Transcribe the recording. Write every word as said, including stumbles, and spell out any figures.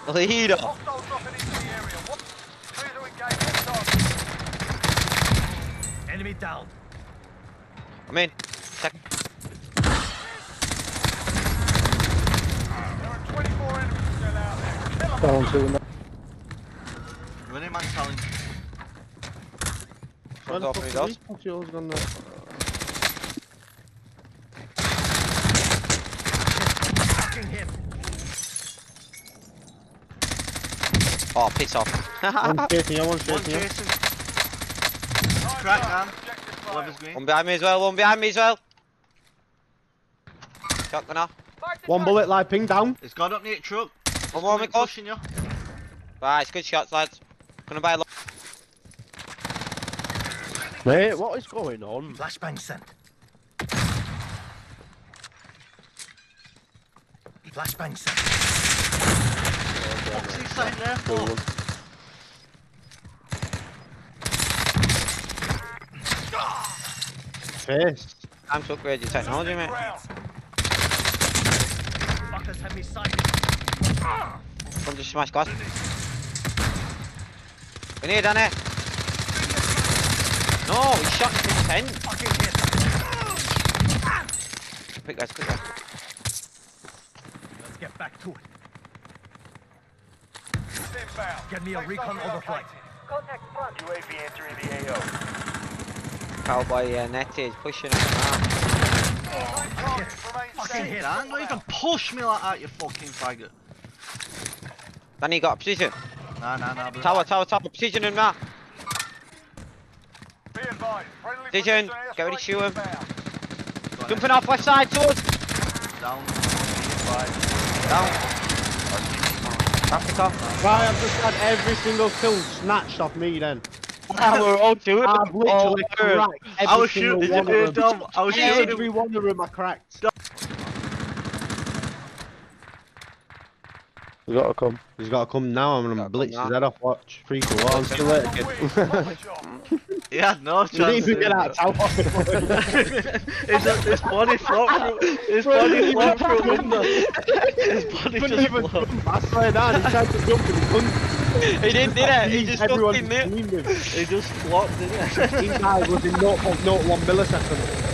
Leader. Hostiles dropping into the area. What? Clear to engage. Hostile. Enemy down. I'm in. Check. There are twenty-four enemies still out there. Kill 'em. Down to them. Running man challenge. Front open he does. Fuel's gone there. Fucking him. Oh, piss off. One chasing you, one One chasing you. chasing. Time's Crack up. man. Objective Lever's failed. green. One behind me as well, one behind me as well. Shotgun off. One bullet, like ping down. It's got up near the truck. One more, me pushing you. Right, it's good shots, lads. Gonna buy a lot. Mate, what is going on? Flashbang sent. Flashbang sent. What's he saying there for? Cool. Face. Time to upgrade your technology, mate. Fuckers have me sighted. Come just smash glass. In here, Danny. No, he shot me from ten. Fucking hit. Quick guys, quick guys. Let's get back to it. Get me a recon overflight. Contact front. U A V entering the A O. Cowboy uh, netted, pushing him. Ah. Fucking hit. Dan, don't even push me like that, you fucking faggot. Danny got a position. Nah, nah, nah, bro. Tower, tower, tower, position him now. Be advised. Friendly Position, precision get ready to shoot him. inbound. Jumping off left side towards. Down. Down. Africa. Right, I've just had every single kill snatched off me then. Ah, we're all doing it. I've literally Oh, cracked every I was single shooting one you, of them. Dom. I was shooting Every him. one of them I cracked. He's got to come. He's got to come now. I'm Gotta gonna come blitz now. his head off. Watch. Free for one. See you later, kid. He had no You didn't chance. even get out of tower. His, his body flopped through. His body flopped through a window. His body Couldn't just even flopped. jump. I swear down. He tried to jump and he couldn't. He didn't, did it? He just Everyone fucking knew. screamed him. He just flopped, didn't he? He died within zero point zero one millisecond.